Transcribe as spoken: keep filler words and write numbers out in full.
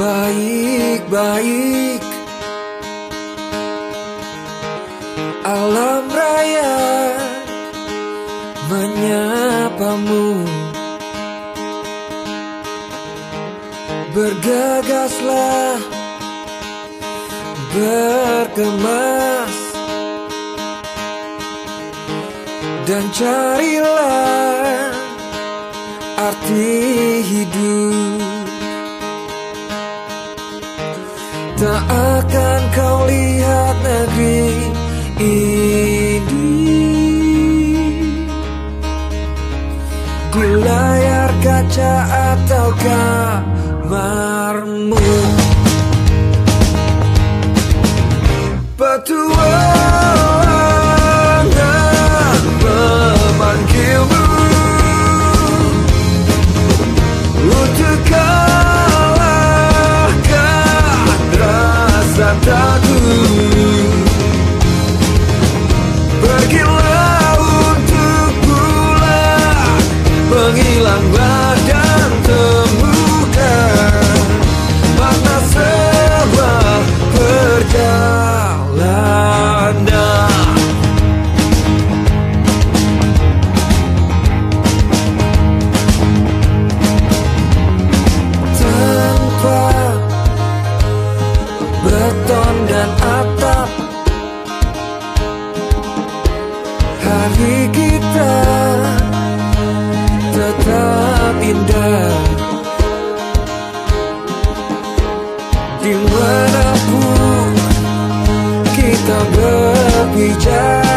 baik-baik. Alam raya menyapamu. Bergegaslah, berkemas, dan carilah arti hidup. Tak akan kau lihat negeri ini di layar kaca atau kamarmu. Petualangan memanggilmu untuk kalahkan rasa takut. Pergilah untuk pulang, menghilanglah dan temukan makna sebuah perjalanan. Tanpa beton dan atap, hari kita tetap indah. Dimanapun kita berpijak,